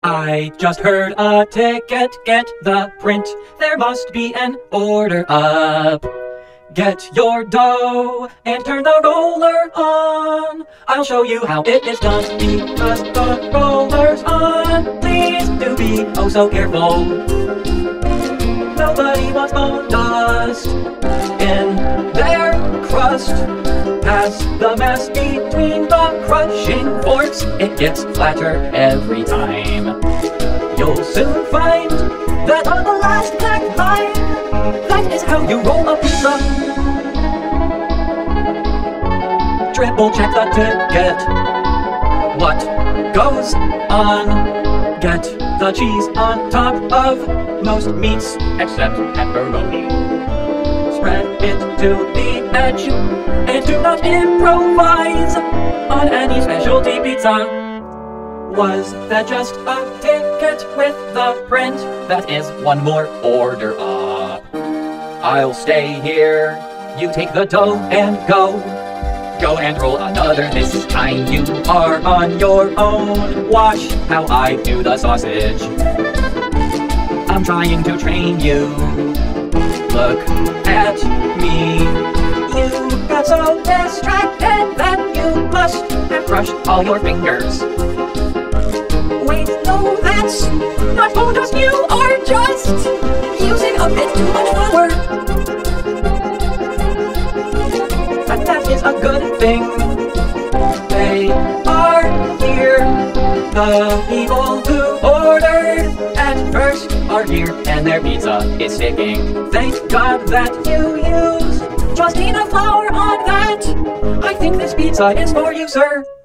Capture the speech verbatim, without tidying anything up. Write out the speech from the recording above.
I just heard a ticket, get the print. There must be an order up. Get your dough and turn the roller on. I'll show you how it is done because the roller's on. Please do be oh so careful. Nobody wants bone dust in their crust. Pass the mass between the crushing forks. It gets flatter every time. You'll soon find that on the last black line, that is how you roll a pizza. Triple check the ticket. What goes on? Get the cheese on top of most meats except pepperoni. Spread it to the edge and do not improvise on any specialty pizza. Was that just a ticket with the print? That is one more order up. I'll stay here, you take the dough and go. Go and roll another, this time you are on your own. Watch how I do the sausage. I'm trying to train you. Look at me. You got so distracted that you must have crushed all your fingers. Wait, no, that's not bone dust. You are just using a bit too much flour. But that is a good thing. They are here. The people who ordered at first are here, and their pizza is sticking. Thank God that you used just enough flour on that. I think this pizza is for you, sir.